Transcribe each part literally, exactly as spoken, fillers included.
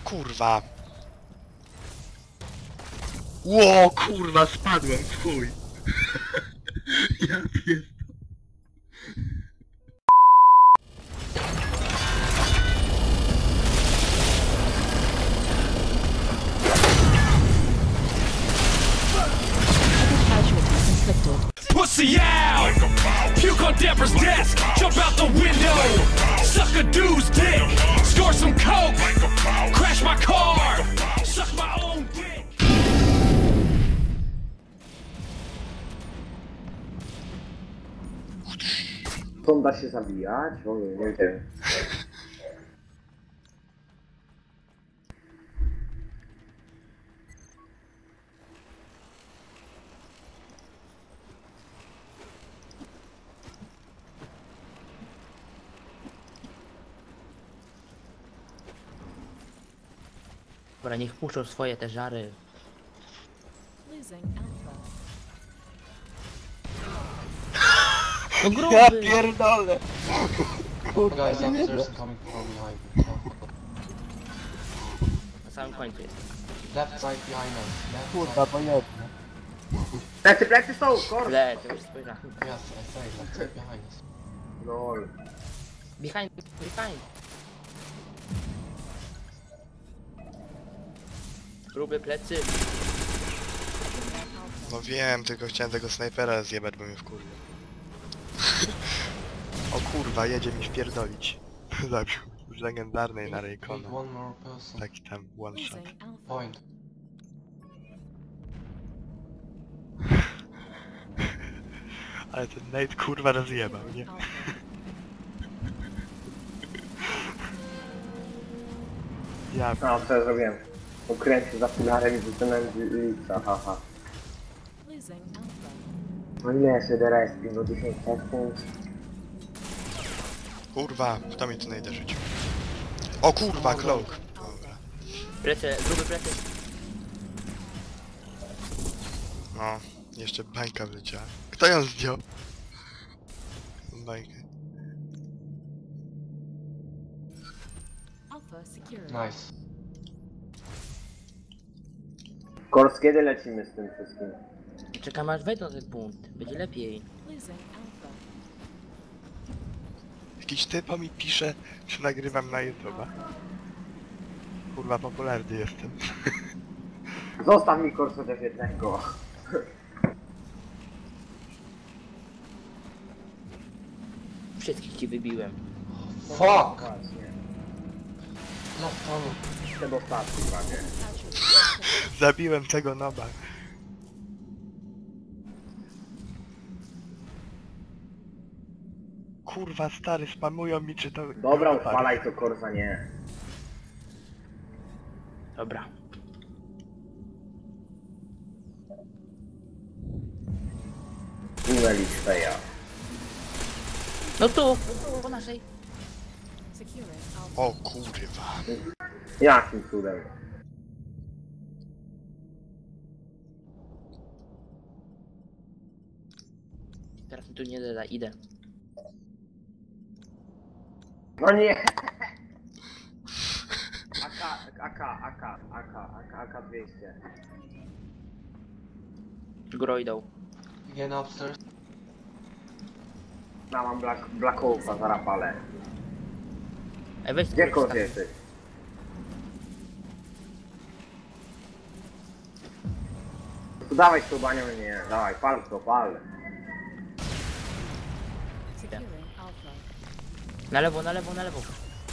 kurwa. Ło, kurwa, spadłem w chuj. Ja pierdolę. Pussy out! Puke on Deborah's desk! Jump out the window! Suck a dude's dick! Score some coke! Crash my car! Suck my own dick! Stąd da się zabijać? O, nie wiem. Dobra, niech puszczą swoje te żary. No gruby! Ja pierdolę. Guys, upstairs coming from behind. Na samym końcu jest. Left side behind us. Left Kurwa, side. pojebne. Plecy, plecy są, kor! Le, to już spojrzałem. Yes, I say left side behind us. Lol. Behind, behind. Gruby plecy. No wiem, tylko chciałem tego snajpera zjebać, bo mnie wkurwił. O kurwa, jedzie mi wpierdolić. Zabił. Z legendarnej na Need Raycona. one more person. Taki tam one shot. Point. Ale ten Nate kurwa rozjebał, nie? Ja No, co ja zrobiłem? Ukręcił za filarem i wyciągnąłem lica, haha. No ile się do respi? No dziesięć sekund. kurwa, kto mi tu Nate'a rzucił? O kurwa, cloak. Dobra. Plecy, gruby plecy. No, jeszcze bańka wleciała. Kto ją zdjął? Bańkę. Nice. Kors, kiedy lecimy z tym wszystkim? Czekam aż wejdą na ten punkt. Będzie lepiej. Jakiś typo mi pisze, czy nagrywam na YouTube'a. Kurwa, popularny jestem. Zostaw mi Kors chociaż jednego. Wszystkich ci wybiłem. Fuck! Właśnie. Left tunnel. Ten ostatni prawie. Zabiłem tego noba. Kurwa, stary, spamują mi, czy to... Dobra, uchwalaj to Korsa, nie. Dobra. Tunel X-Feja. No tu, po naszej. O kurwa. Jakim cudem? Teraz mi tu nie da, idę. No nie! AK, AK, AK, AK, AK, AK dwieście. Góro idą. Again upstairs. No, mam Black, Black Opa, zarapale. Ej, weź Gdzie spróbuj Kors wstaw- jesteś? Tu dawaj z tą banią, nie, dawaj, pal to, pal. Na lewo, na lewo, na lewo.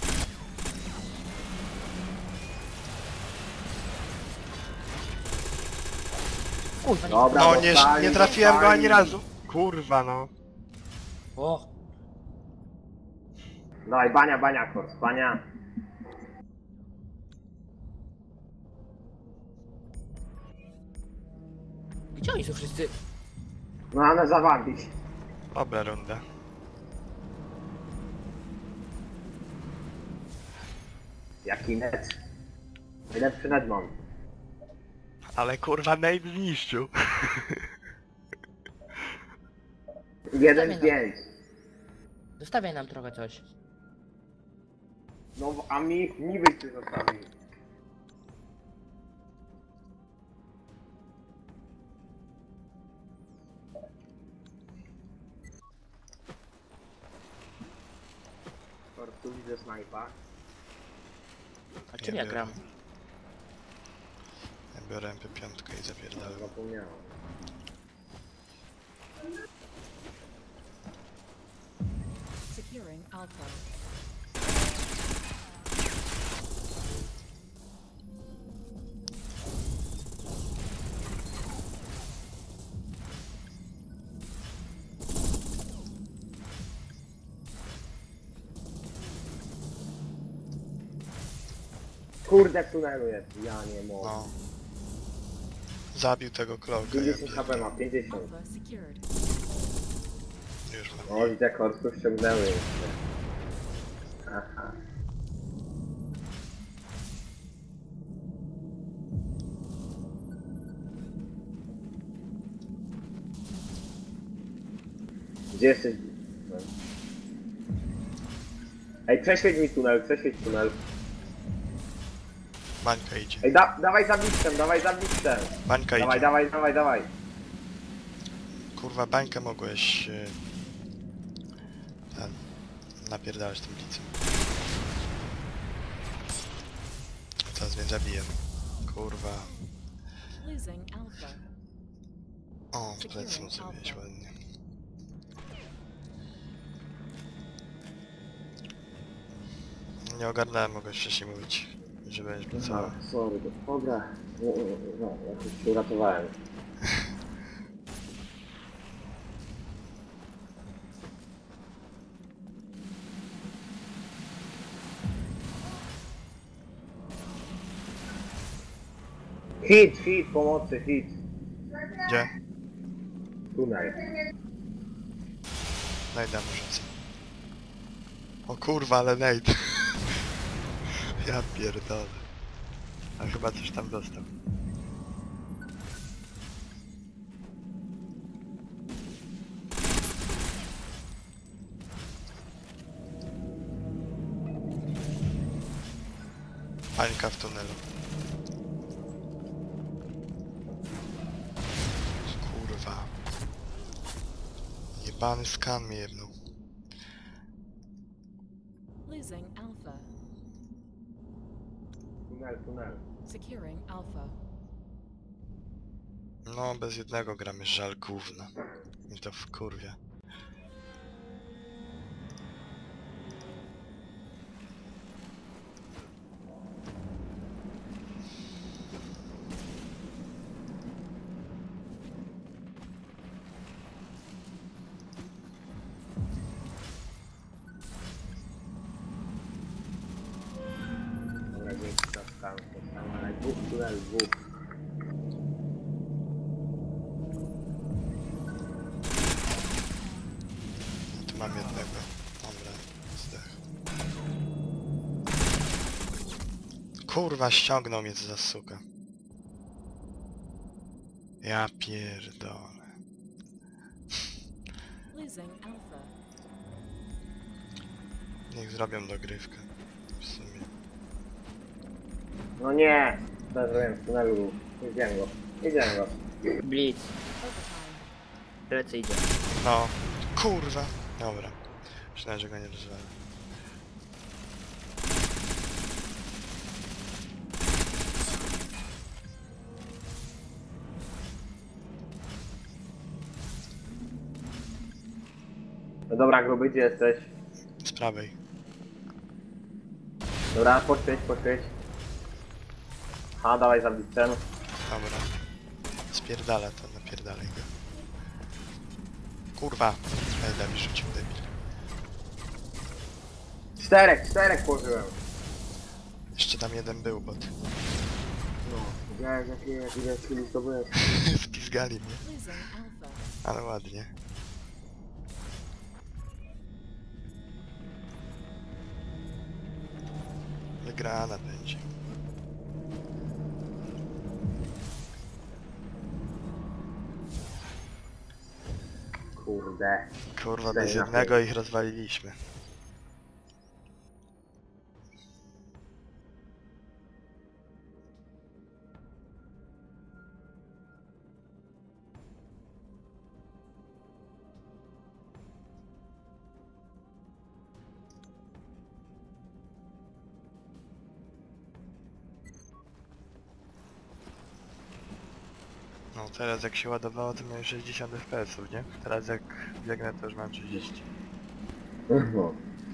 Kurwa, nie. Dobra, No nie, dostali, nie trafiłem go dostali. ani razu. Kurwa no. O, Dawaj, bania, bania, Kors, bania. gdzie oni są wszyscy? No, ale zawabić. Dobra runda. Jaki net. Najlepszy net mam. Ale kurwa Nate zniszczył. jeden pięć. Zostawiaj nam trochę coś. No, a mi, mi byś ty zostawił. Tu widzę snajpa. A czym ja biorę- gram? Ja biorę M P pięć i zapierdalam. Zapomniałem. Securing Alpha. Kurde, w tunelu jest. Ja nie mogę. No. Zabił tego kloka, ja pięćdziesiąt H P pierdolę. ma, pięćdziesiąt. Alpha secured. Już mam. O, widzę, korsów ściągnęły jeszcze. Aha. Gdzie jesteś? No. Ej, prześwieć mi tunel, prześwieć tunel. Bańka idzie. Ej, da, dawaj za blitzem, dawaj za blitzem. Bańka Dawaj, idzie. dawaj, dawaj, dawaj. Kurwa, bańkę mogłeś... Yy, ten, napierdalać tym blicem. Teraz mnie zabiję. Kurwa. Losing Alpha. O, w plecy mu zrobiłeś ładnie. Nie ogarnąłem, mogę wcześniej mówić, że będziesz pracował. No, sorry, to dobra. No, no, jakoś się uratowałem. Hit, hit, pomocy, hit. Gdzie? Tunel. Najdę mu rzucę. O kurwa, ale Nate. Ja pierdolę. A chyba coś tam dostał. Pańka w tunelu. Kurwa. Jebany skan mnie jebnął. Losing Alpha. Tunel, tunel. Securing Alpha. No, bez jednego gramy, żal gówna. I to w kurwie. Dobra, dzięki za stan. Ale dwóch, tunel, dwóch. Tu mam jednego. Dobra, zdech. Kurwa, ściągnął mnie za suka. Ja pierdolę. Losing Alpha. Niech zrobią dogrywkę. W sumie. No nie! Zdarzyłem w tunelu. Idziemy go. Idziemy go. Blitz. Overtime. Plecy idzie. No. Kurwa. Dobra. Myślałem, że go nie rozwalę. No dobra, gruby, gdzie jesteś? Z prawej. Dobra, poświeć, poświeć. A, dawaj za blitzem. Dobra. Spierdala to, napierdalaj go. Kurwa. Ej, mi rzucił, debil. Czterech, czterech położyłem. Jeszcze tam jeden był, bot. No, widziałeś jakie, jakie, jakie zdobyłem. Spizgali mnie. Losing Alpha. Ale ładnie. Wygrana będzie. Kurde. Kurwa, Cztery bez na jednego ich rozwaliliśmy. No teraz jak się ładowało to miałem sześćdziesiąt F P S ów, nie? Teraz jak biegnę to już mam trzydzieści. No.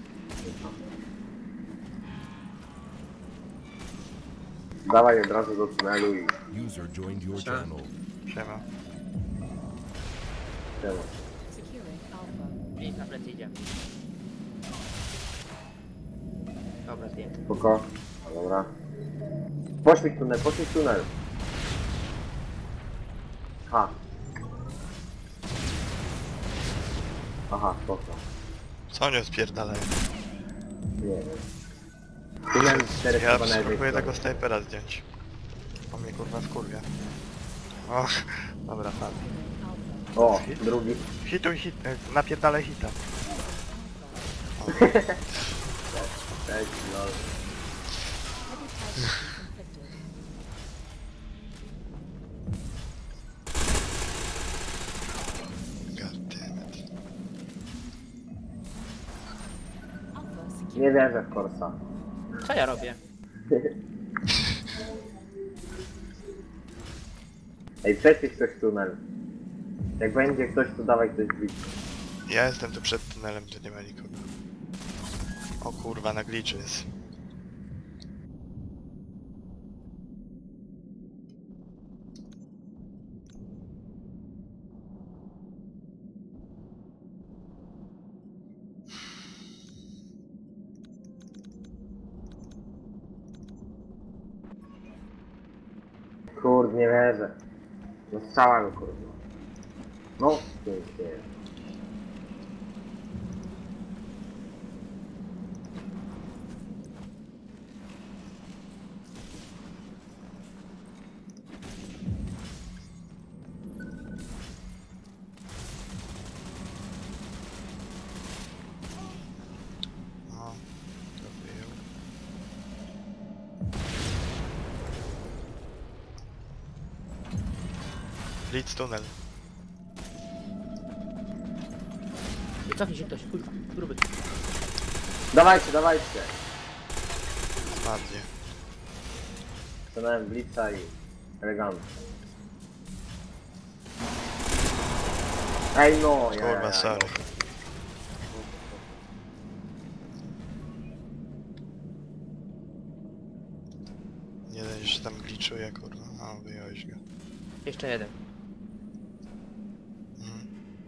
Dawaj od razu do tunelu i... User joined your channel. Siema. Siema. Securing Alpha. Blitz na plecy idzie. Dobra, zdjęty. Spoko. No dobra. Poświeć tunel, poświeć tunel. Ha. Aha, spoko. Co nie spierdalają? Nie wiem. Tunel cztery Ja chyba na jednej spróbuję stronie. tego snajpera zdjąć. On mnie kurwa wkurwia. Och, dobra, padł. Alpha. O, drugi. Hituj hit, e, napierdalaj hita. Cześć, lol. Heavy casualty inflicted. God damn it. Alpha secured. Nie wierzę w Korsa. Co ja robię? Ej, prześwieć ktoś tunel. Jak będzie ktoś, to dawaj ktoś blisko. Ja jestem tu przed tunelem, to nie ma nikogo. O kurwa, na glitchu jest. Kurde, nie wierzę. No strzała go, kurde. No, pięknie. O, to wyjął. Blitz tunel. Cofnij się ktoś, kurwa, gruby. Dawajcie, dawajcie. Spadnie. Stanąłem blitza i elegancko. Ej no, ja, ja, Kurwa, ja, sorry. Jeden jeszcze tam glitchuje, kurwa. O, wyjąłeś go. Jeszcze jeden. Mhm.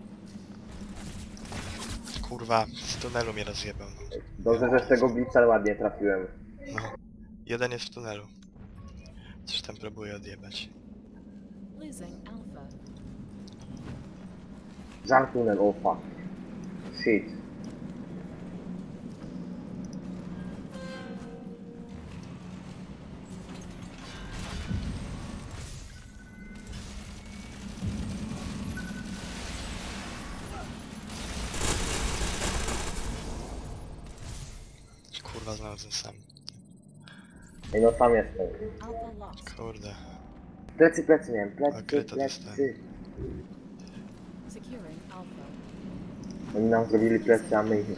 Kurwa, z tunelu mnie rozjebał. No. Dobrze, że z tego blitza ładnie trafiłem. No. Jeden jest w tunelu. Coś tam próbuje odjebać. Losing Alpha. Żart tunel, oh fuck. Shit. Kurwa, znowu ten sam. Ej no, sam jestem. Alpha lost. Kurde. Plecy, plecy miałem, plecy, Okryto plecy. dostałem. Securing Alpha. Oni nam zrobili plecy, a my ich.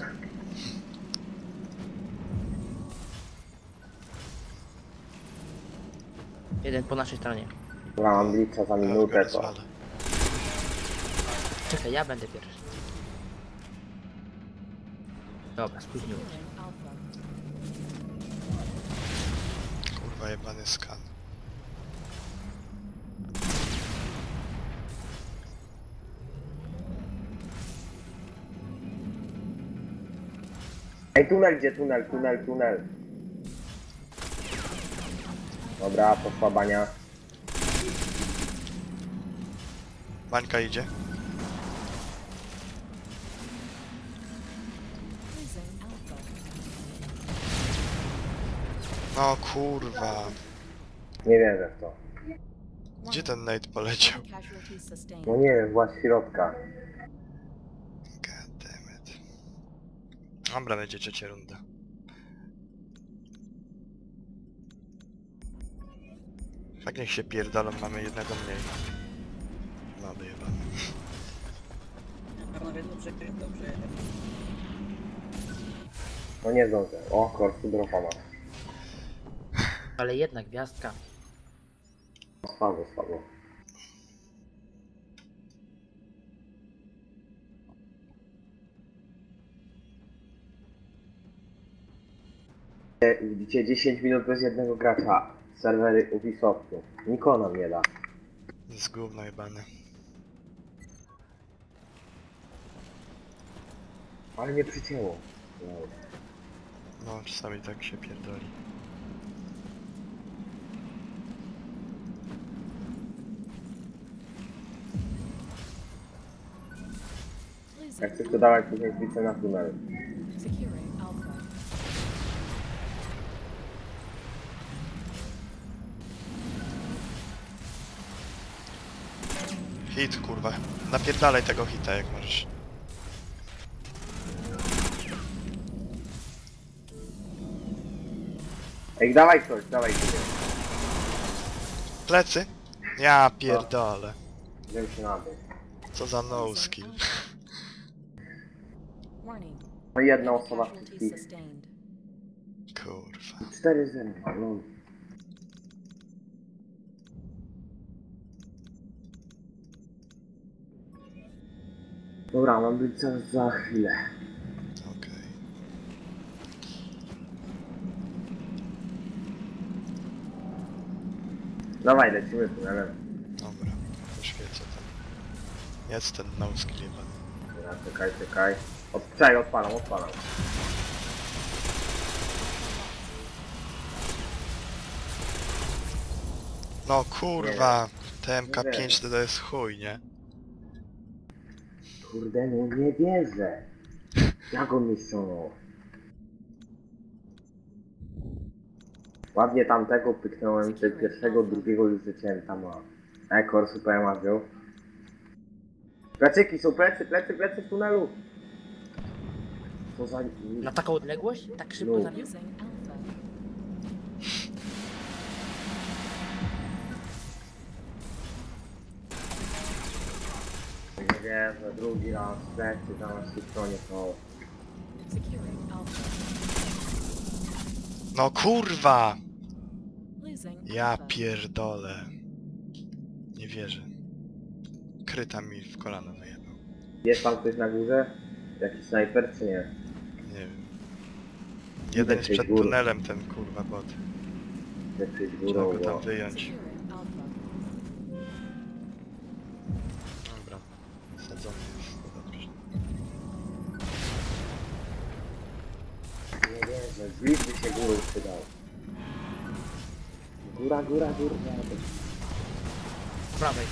Jeden po naszej stronie. Dobra, mam blitza za Ja go minutę, to... rozwalę. Czekaj, ja będę pierwszy. Dobra, spóźniłem się. Securing Alpha. Kurwa, jebany skan. Ej, tunel, gdzie tunel, tunel, tunel. Dobra, poszła bania. Bańka idzie. Losing Alpha. No kurwa. Nie wierzę w to. Gdzie ten Nate poleciał? Casualties sustained. No nie wiem, właśnie środka. God damn it. Dobra, będzie trzecia runda. Tak niech się pierdolą, mamy jednego mniej. No wyjebane. No nie zdążę. O, korsu dropa ma. Ale jedna gwiazdka. Słabo, słabo. Widzicie, dziesięć minut bez jednego gracza. Serwery Ubisoftu. Nikogo nam nie da. Z gówno jebane. Ale nie przycięło. No. No, czasami tak się pierdoli. Jak Losing chcesz to dawać później zbice na tunel. Securing Alpha. Hit, kurwa. Napierdalaj tego hita, jak możesz. Ej, dawaj coś, dawaj sobie. Plecy? Ja pierdolę. Idziemy się na dół. Co za no skill. Warning. No jedna osoba Casualties wszystkich. sustained. Kurwa. cztery zero, no. Dobra, mam być za, za chwilę. Okej. Dawaj, lecimy tunelem. Dobra. Poświecę tam. Jest ten no skill jebany. Dobra, czekaj, czekaj. Od, czekaj, odpalam, odpalam. No kurwa. T M K pięć to jest chuj, nie? Kurde, no nie wierzę. Jak on mi ściągnął? Ładnie tamtego pyknąłem, czy pierwszego, drugiego już rzuciłem tam ma. Ekor, super ma wziął. Plecyki są, plecy, plecy, plecy w tunelu. Co za... Na taką odległość? Tak szybko No. zabił? Losing Alpha. Nie wierzę, drugi raz, plecy za nas w stronie są. Securing Alpha. No kurwa! Losing Ja Alpha. pierdolę. Nie wierzę. Kryta mi w kolano wyjebał. Jest tam ktoś na górze? Jakiś snajper czy nie? Nie wiem. Jeden jest Idę przed górą. tunelem, ten kurwa bot. Chcę przyjść Trzeba górą, go tam bo... wyjąć. Securing Alpha. Dobra. Sadzony jest. To dobrze. Nie wierzę, zbliżmy się górą przydał. Góra, góra, góra. Po prawej.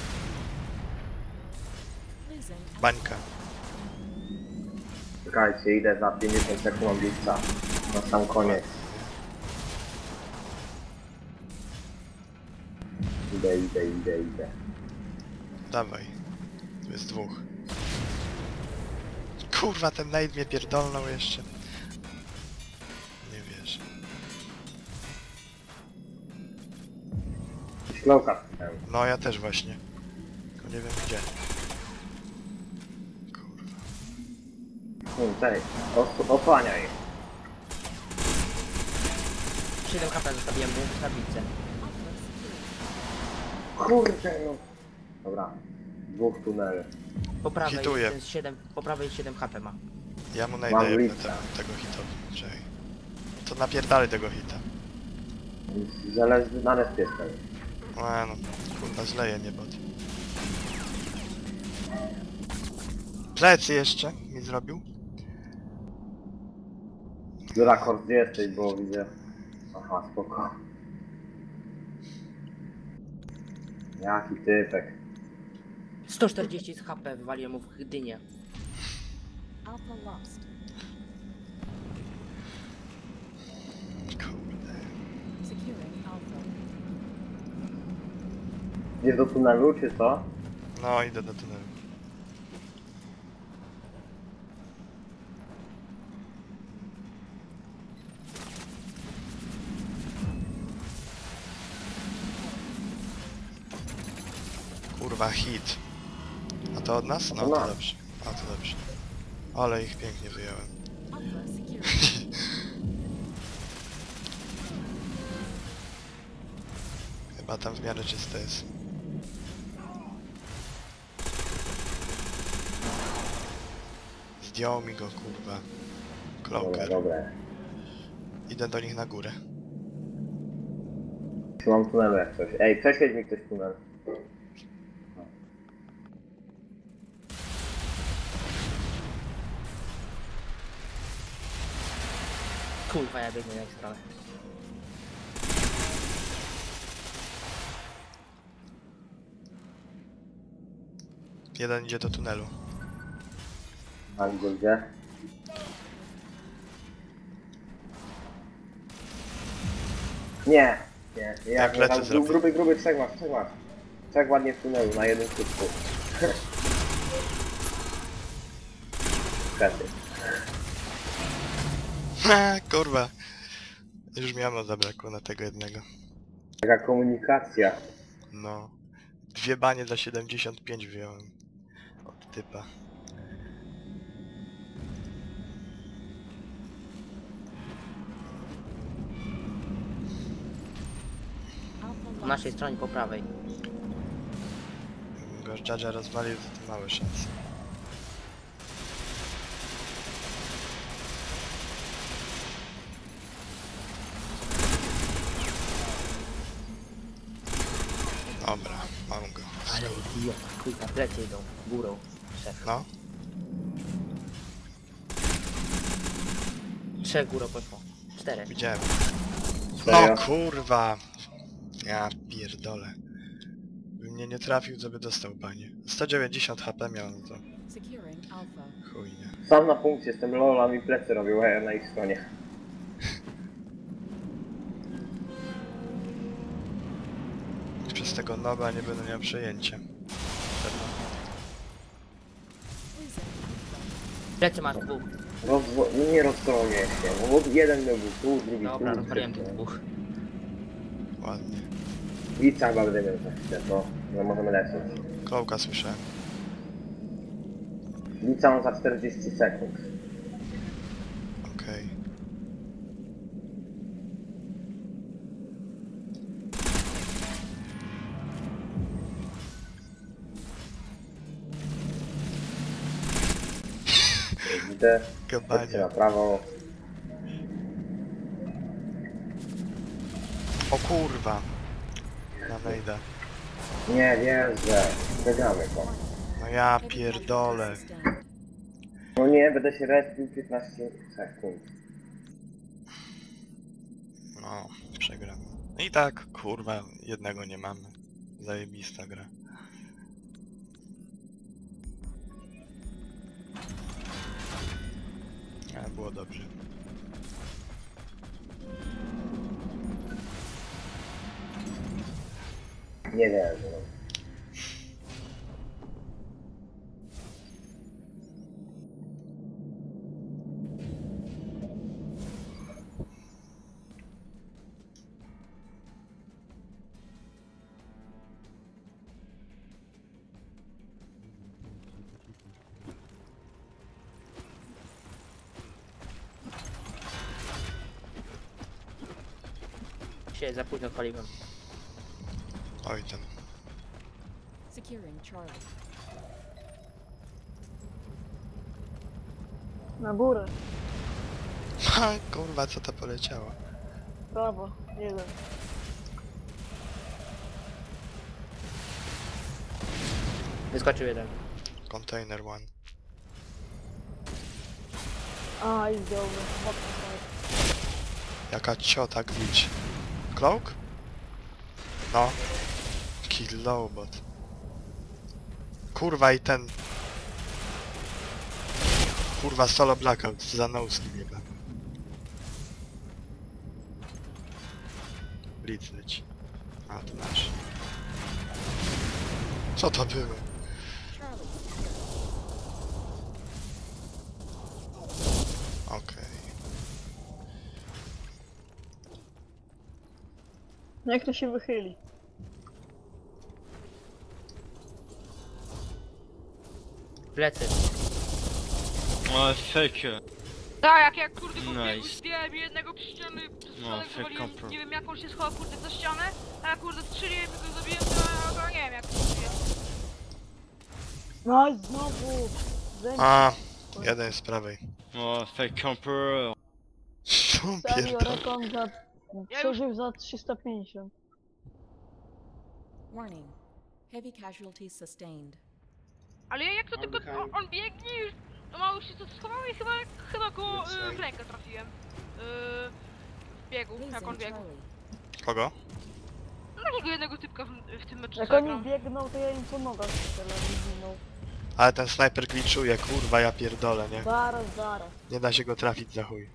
Losing Alpha. Bańka. Czekajcie, idę za pięćdziesiąt sekund mam bliska. Na sam koniec. Idę, idę, idę, idę. Dawaj. Tu jest dwóch. Kurwa, ten nade mnie pierdolnął jeszcze. Nie wierzę. Śląka wstałem. No ja też właśnie. Tylko nie wiem gdzie. Kurwa. Hmm, cześć. Os- Osłaniaj. siedem H P zostawiłem mu w tablicy. Kurde no. Dobra. Dwóch tuneli. Po prawej Hituję. jest siedem, po prawej siedem H P ma. Ja mu Mam najdę jedno blitza. tego, tego hitowi. Czekaj. To napierdalaj tego hita. Zależy na respie jestem. A no, kurwa zleje mnie bot. Plecy jeszcze mi zrobił. Dobra, Kor, gdzie jesteś, bo widzę... Aha, spoko. Jaki typek. sto czterdzieści z H P wywaliłem mu w dynię. Alpha lost. Kurde. Securing Alpha. Gdzieś do tunelu, czy co? No idę do tunelu. Kurwa hit. A to od nas? No Od to nas. dobrze. A to dobrze. Ale ich pięknie wyjąłem. Alpha securing. Chyba tam w miarę czyste jest. Zdjął mi go kurwa. Dobra, Cloaker. dobra. Idę do nich na górę. Mam tunelu jak coś. Ej, prześwieć mi ktoś tunel. Kurwa, ja biegnę na ich stronę. Jeden idzie do tunelu. A go gdzie? Nie, nie, nie, Jak nie, lecę tam gru, zrobię. gruby, gruby, trzech masz, trzech masz. Trzech ładnie w tunelu, na jednym skutku. Krety. Ha, kurwa. Już mi ammo zabrakło na tego jednego. Taka komunikacja. No. Dwie banie za siedemdziesiąt pięć wyjąłem. Od typa. Alpha Po lost. naszej stronie, po prawej. Jakbym go Jadża rozwalił, to, to małe szanse. Dobra, mam go. Ale idiota, kurwa, plecy idą, górą. Trzech. No, Trzech górą poszło. Czterech. widziałem. Serio? No kurwa! Ja pierdolę. By mnie nie trafił, to by dostał banie. sto dziewięćdziesiąt H P miałem, to Securing Alpha. chuj nie. Sam na punkcie jestem, lola mi plecy robił, a ja na ich stronie. Przez tego noba nie będę miał przejęcia. Pewno. Losing Alpha. Plecy masz dwóch. Rozwo... No nie rozstronie się, bo jeden był tu, drugi Dobra, tu. rozwaliłem tych dwóch. Ładnie. Lica chyba będę miał za chwilę, to no możemy lecieć. Klołka słyszałem. Lica on za czterdzieści sekund. Okej. Widzę, Gabanie. chodźcie na prawo. O kurwa! Na mejda. Nie wierzę, przegramy to. No ja Heavy pierdolę. casualties down. No nie, będę się respił piętnaście sekund. No, przegram. No i tak, kurwa, jednego nie mamy. Zajebista gra. Ale było dobrze. Nie wierzę. No. Się za późno odpaliłem. Oj ten. Securing Charlie. Na górę, Ha, kurwa, co to poleciało? prawo, jeden. Wyskoczył jeden. Container one. A, i zdjąłby. Mocno stary. Jaka ciota glitch. Cloak? No. Kill lowbot. Kurwa i ten... Kurwa solo blackout, za noski biega. Blitz leci. A, to nasz. Co to było? Charlie. Okej. Jak to się wychyli? Plecy. O, fake. Tak, jak ja kurde go Nice. nice. Zdjąłem jednego przy ściany, No, no, fake zawaliłem, compro. nie wiem jak on się schował kurde za ścianę, a ja kurde strzeliłem i go zabiłem, to, to nie wiem jak to jest. No i znowu! Zęb... A, jeden z prawej. O, fake camper. Serio, pierdolę. rekon za... Przeżył za trzysta pięćdziesiąt. Warning. Heavy casualties sustained. Ale jak to tylko... On, on biegnie już... No mało się to schowało i chyba, chyba go y, w rękę trafiłem. Yy, w biegu, jak on Losing biegł. Charlie. Kogo? No takiego jednego typka w, w tym meczu Jak co oni gram. biegną, to ja im po nogach strzelę, nie zginął. Ale ten snajper glitchuje, kurwa, ja pierdolę, nie? Zaraz, zaraz. Nie da się go trafić za chuj.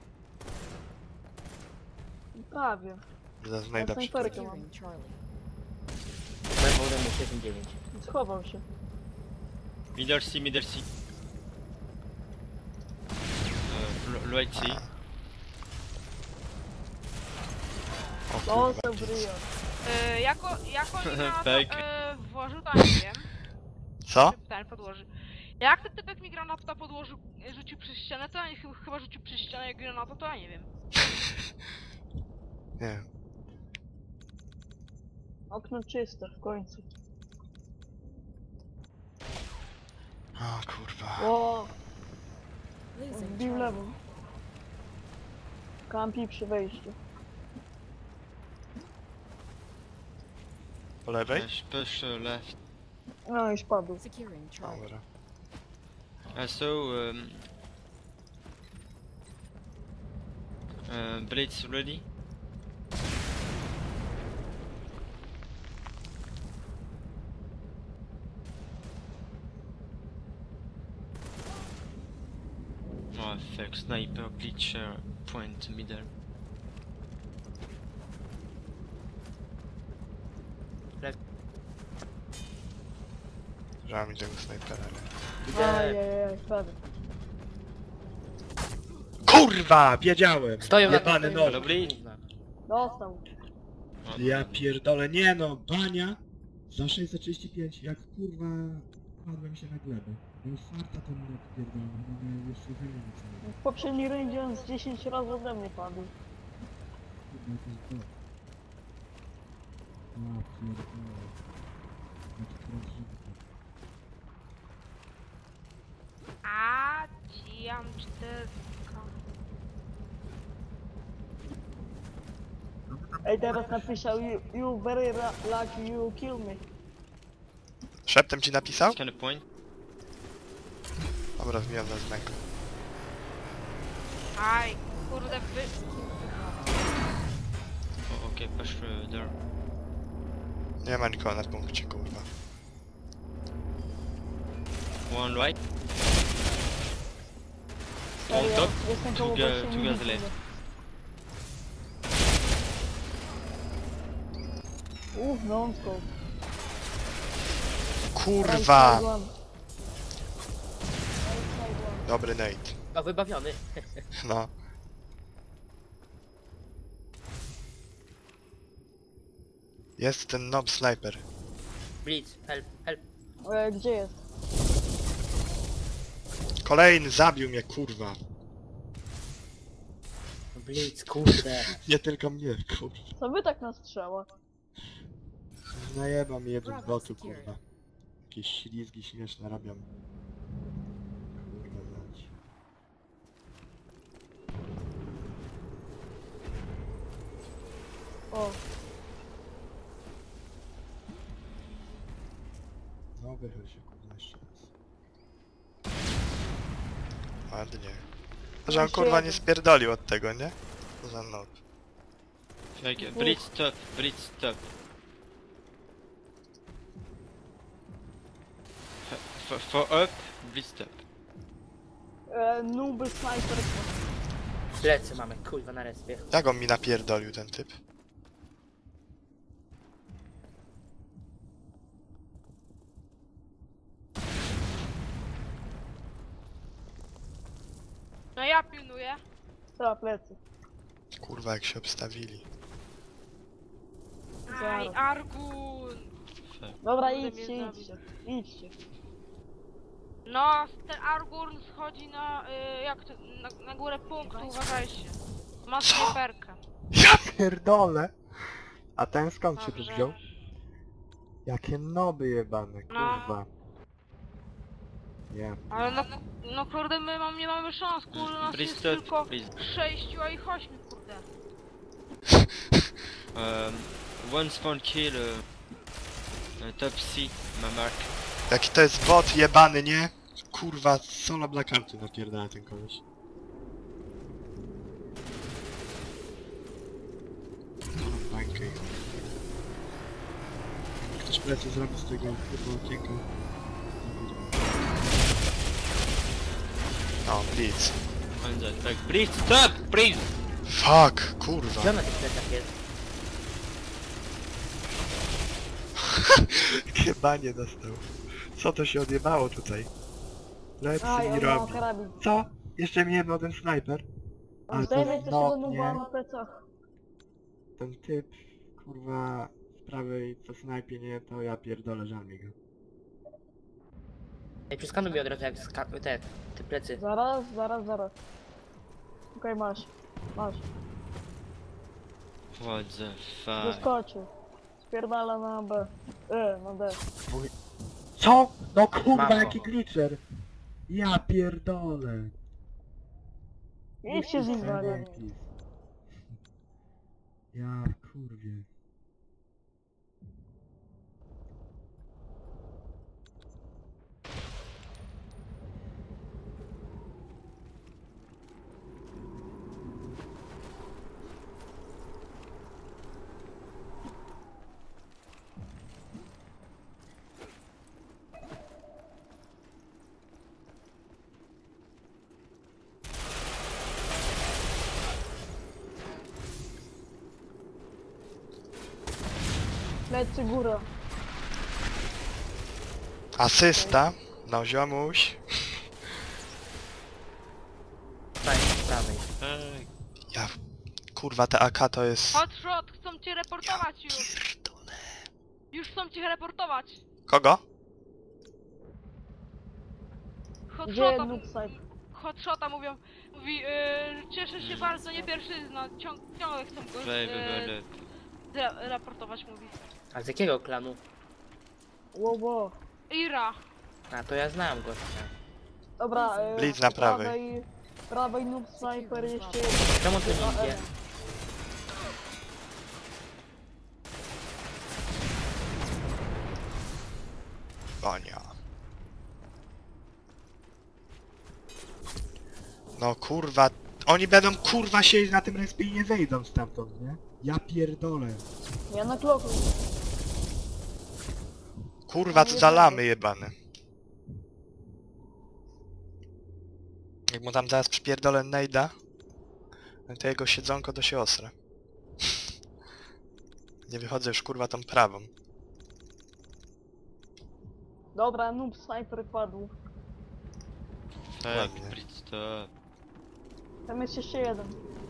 Prawie. Za znajda Ja przy... snajperkę mam. Securing Charlie. Moim wołdem jest jeden dziewięć. Schował się. Middle C, middle C. Uh, right C. O O, kurwa, Sabrio. Yy, jako, jako oni granata Fake. yy, włożył, to ja nie wiem. co? Ten podłoży. Jak ten typek mi granata podłożył, rzucił przez ścianę, to ja nie, chyba, chyba rzucił przez ścianę jak granata, to ja nie wiem. Nie wiem. Okno czyste w końcu. O kurwa. O, Losing wbił Charlie. lewo. Kampi przy wejściu. Po lewej? Push, push uh, left. No już padł. Securing Charlie. Dobra. Also, um, uh, Blitz ready? Oh fuck, sniper, glitch, uh, point, middle. Żal mi tego snajpera, nie? Idę... Ajajaj, prawie. Kurwa! Wiedziałem! Stoją na Jebany stoją noż! na Dobry. gówna. Dostał. Ja pierdolę, nie no! Bania! Za sześćset trzydzieści pięć, jak kurwa... Padłem się na glebę. Był farta ten nóg pierdolony, no miałem jeszcze wymienić. W poprzedniej rundzie on z dziesięć razy ode mnie padł. Kurwa, to jest bot. Ja pierdolę. Jaki teraz żywy. A ci jam czterka. Ej, teraz napisał you, you very ra- lucky you kill me. Szeptem ci napisał? Scan a point. Dobra, wbijam na znak. Aj, kurde, wy... Oh, okay, push uh, there. Nie ma nikogo na punkcie, kurwa. One right. On Serio, top. jestem Two, koło ga- gościa, two nie guys widzę left. go. Uff, no on scope. Kurwa! Dobry nade. O, wybawiony. No. Jest ten nob sniper. Blitz, help, help. E, gdzie jest? Kolejny zabił mnie, kurwa. Blitz, kurde. Nie tylko mnie, kurwa. Co wy tak na strzała? Najeba mi jeden z botu, kurwa. Jakieś ślizgi śmieszne robią. Kurwa mać. O, No wychyl się, kurwa, jeszcze raz. Ładnie. Że on kurwa nie spierdolił od tego, nie? Co za nob. Like, Blitz top, Blitz top. For, for up, Blitz top. e, nooby sniper. Plecy mamy, kurwa, na respie. Jak on mi napierdolił, ten typ? No ja pilnuję. Za plecy. Kurwa, jak się obstawili. Aj, Zaraz. Argun. Dobra, Kurde, idźcie, mnie idźcie. Idźcie. No, ten Argun schodzi na, y, jak to, na, na górę punktu, uważajcie. Ma snajperkę. Ja pierdolę! A ten skąd się tu Dobrze. wziął? Jakie noby jebane, No. kurwa. Nie. Ale no, no kurde, my mam, nie mamy szans, kurde, nas Please jest stop, tylko please. sześciu, a ich ośmiu, kurde. Um, one spawn kill, uh, uh, top C, ma mark. Jaki to jest bot jebany, nie? Kurwa, solo black arty napierdala ten koleś. O, bańkę. Ktoś plecy zrobi z tego kurwa okienka. No, blitz. On that back. Please stop, please! Fuck, kurwa. Gdzie na tych plecach jest? Chyba nie dostał. Co to się odjebało tutaj? Lepsy Aj, mi on ma robi. karabin. Co? Jeszcze mnie jedno ten snajper? Ale to Zdejmie też no, jedną nie. była na plecach. Ten typ, kurwa, z prawej co snajpie, nie, to ja pierdolę, żal mi go. Ej, przeskanuj mi od razu jak ska- te, te plecy. Zaraz, zaraz, zaraz. Okej, masz. Masz. What the fuck? Wyskoczył. Spierdala na B. E, na D. Co? No kurwa, Mamo. jaki glitcher! Ja pierdolę. Idź się z nim zagadaj. Ja kurwie. Plecy góra. Asysta? No ziomuś. Tutaj, z prawej. Ej, Ja... Kurwa, te A K to jest... Hotshot, chcą cię reportować już. Już chcą cię reportować. Kogo? Gdzie Hotshota, noob sniper? hotshota mówią, mówi, yy, cieszę się bardzo, nie pierwszy, no ciąg, ciągle chcą go baby, yy, baby. ra- raportować, mówi. A z jakiego klanu? Ło, ło. Ira. A, to ja znam gościa. Dobra, e, Blitz na prawej. prawej. Prawej noob sniper jeszcze jeden. Czemu tu nie A, idzie? e. Konia. No kurwa, oni będą kurwa siedzieć na tym respie i nie wejdą stamtąd, nie? Ja pierdolę. Ja na kloku. Kurwa, co za lamy jebane. Jak mu tam zaraz przypierdolę nejda, to jego siedzonko to się osra. Nie wychodzę już kurwa tą prawą. Dobra, noob sniper padł. Tak, Ładnie. please stop. Tam jest jeszcze jeden.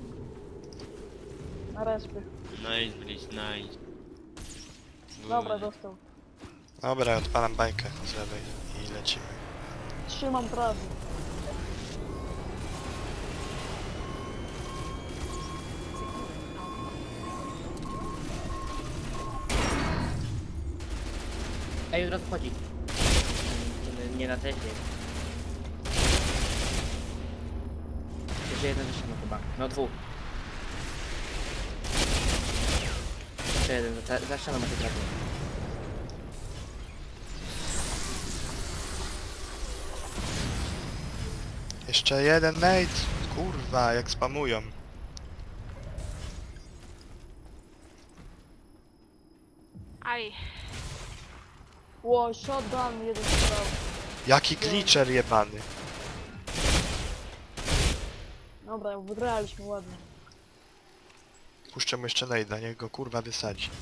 Na respie. Nice, please, nice. Dobra, Good. dostał. Dobra, odpalam bańkę z lewej i lecimy. Trzymam prawy. Ej, od razu wchodzi. Nie, nie na teście. Jeszcze jeden jeszcze no chyba. No dwóch. Jeszcze jeden, za, za ścianą macie trafię. Jeszcze jeden nade. Kurwa, jak spamują. Aj. Ło, shotgun jeden strzał. Jaki glitcher jebany. Dobra, wygraliśmy ładnie. Puszczę mu jeszcze najda, niech go kurwa wysadzi.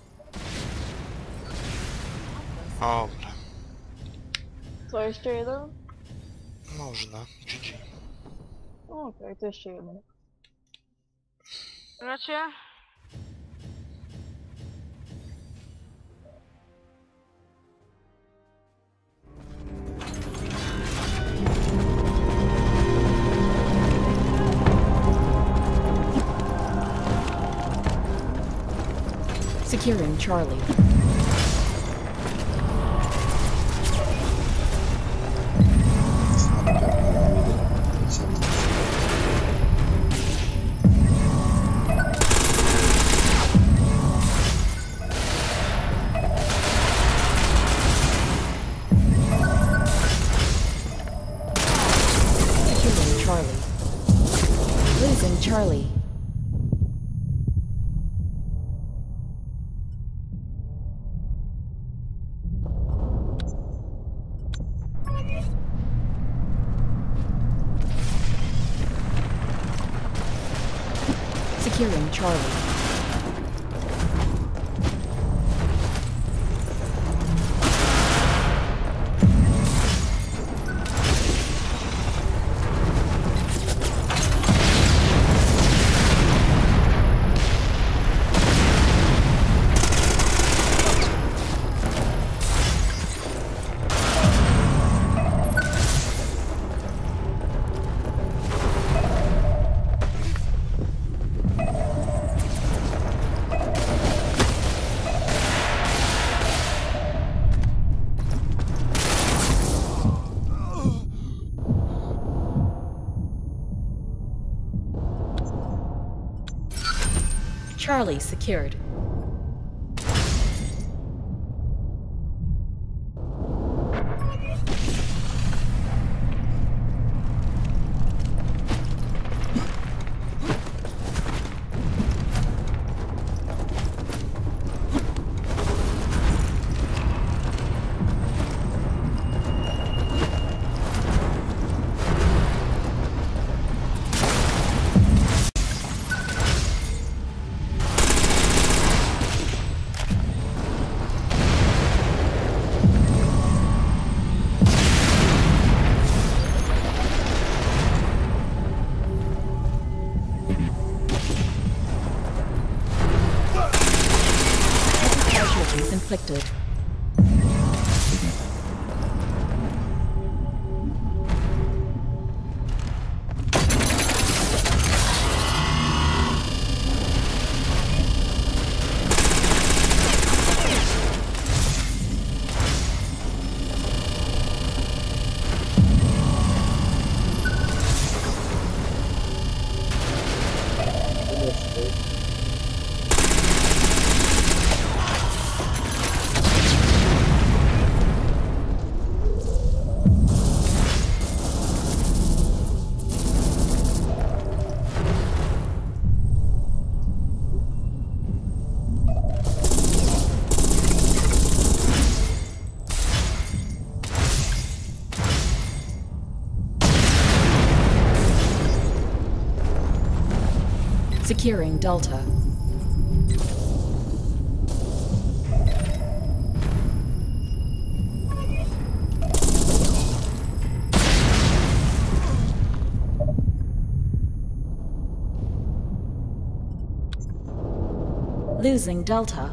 Dobra, Co, jeszcze jeden? można. G G. Okej, to jeszcze jeden. Gracie? Securing Charlie. Securing Charlie. Charlie secured. Casualties inflicted. Securing Delta. Losing Delta.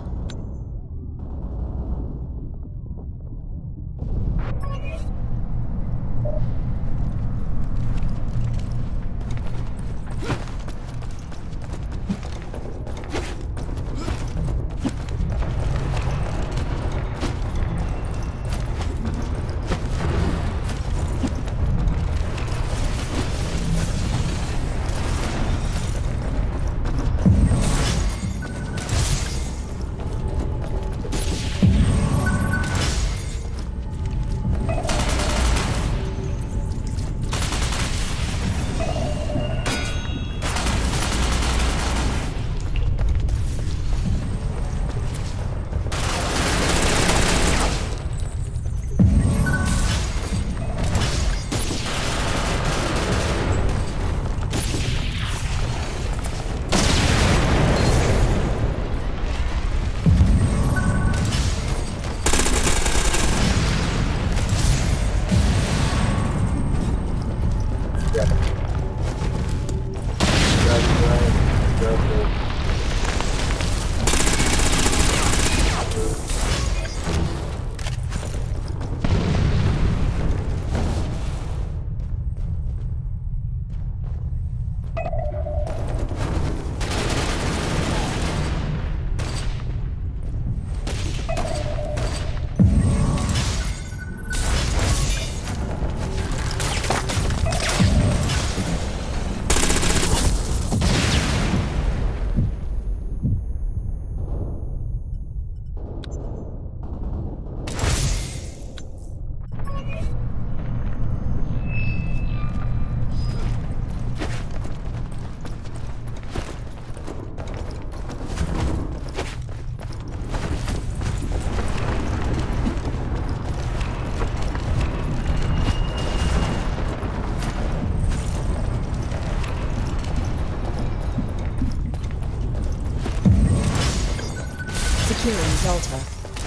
Securing Delta.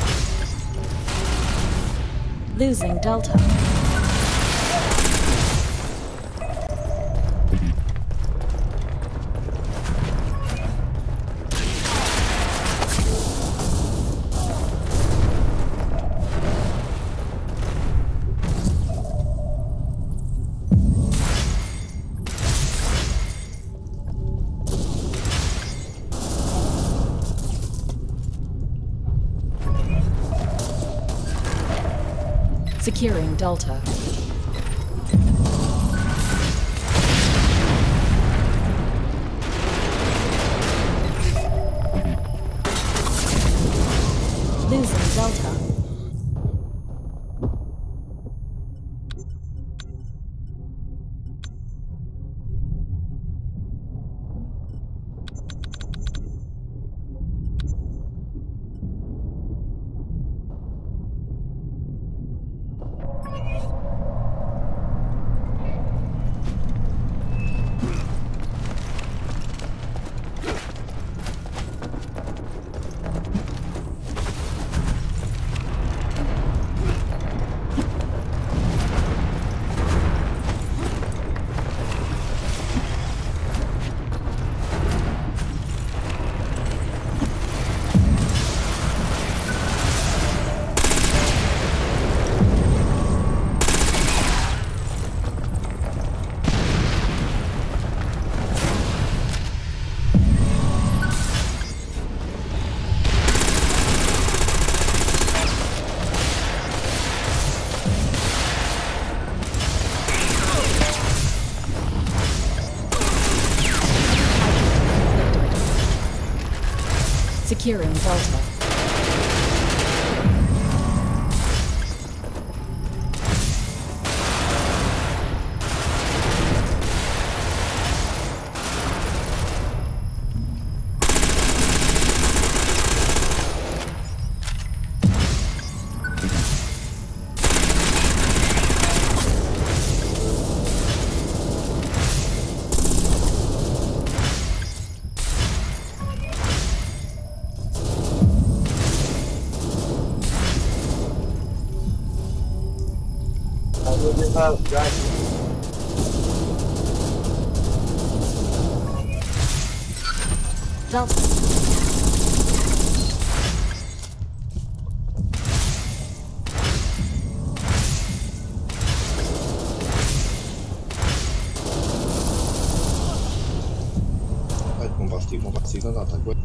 Losing Delta. Securing Delta. Losing Delta. Securing Delta. Delta. Vai combattere, combattere, andate a quello.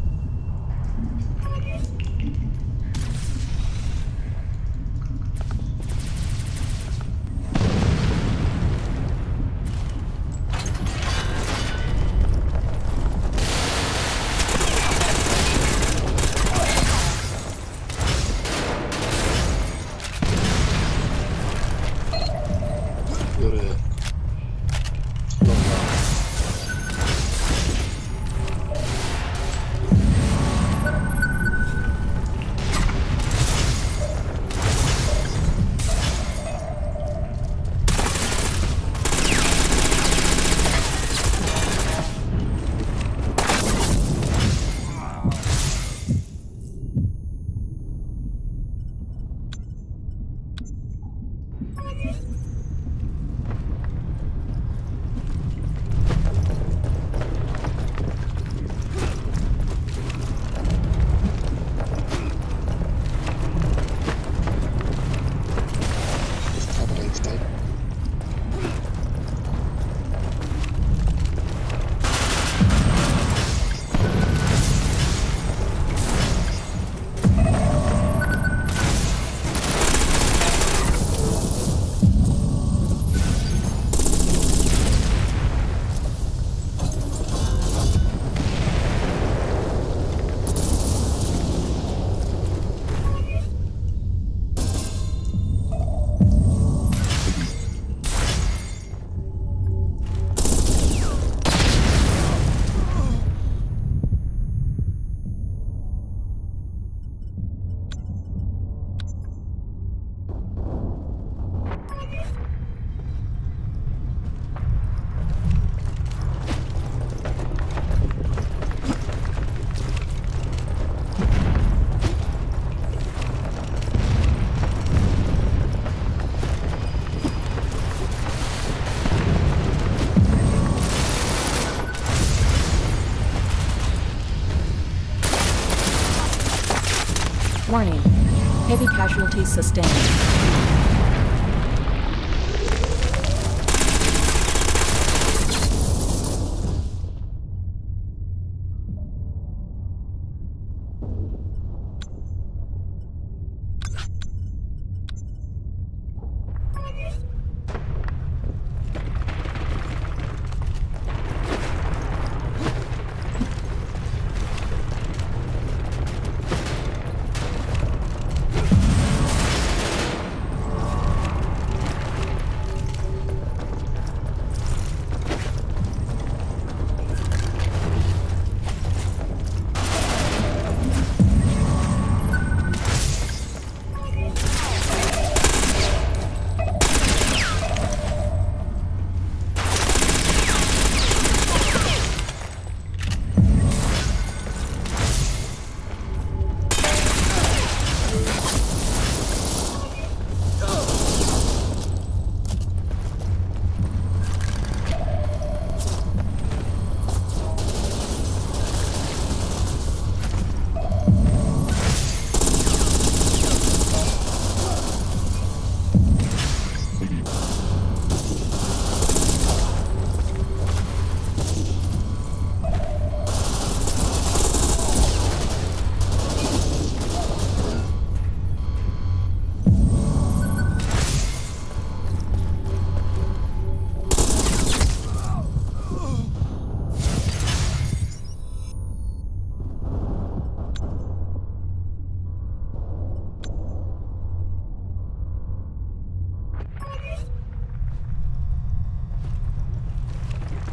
Warning. Heavy casualties sustained.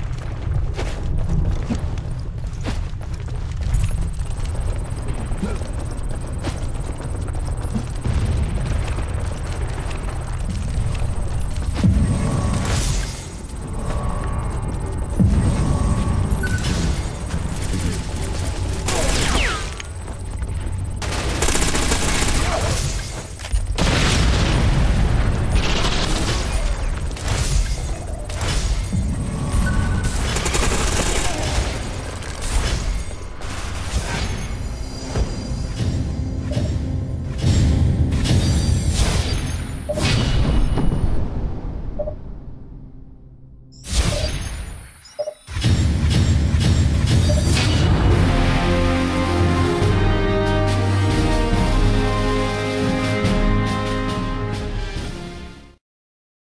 Huh.